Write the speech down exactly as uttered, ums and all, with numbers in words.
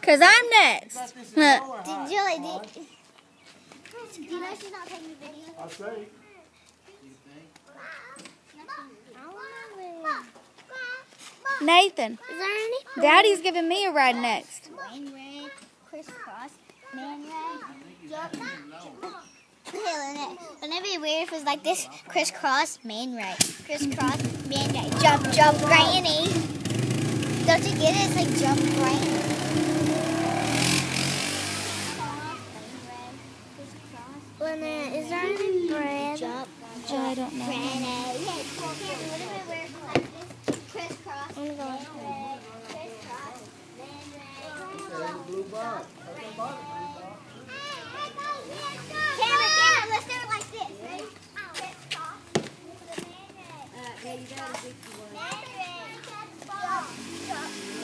Cause I'm next. Did Julie, did, do you know she's not taking the video? I say. Nathan, Is there any? Daddy's giving me a ride next. Main red, crisscross, main red, jump, jump. Wouldn't it be weird if it was like this? Crisscross, main right. Crisscross, main right. Jump, jump, granny. Don't you get it? It's like jump, granny. Lynette, is there any bread? Jump, jump, Oh, I don't know. granny. Yeah, it's cool. Can't be whatever it wears like this. Crisscross, main right. Crisscross, main right. Jump, Blue box. Camera, camera, let's do it like this. Ready? Crisscross. Uh, yeah, you got a big one. Jump, jump.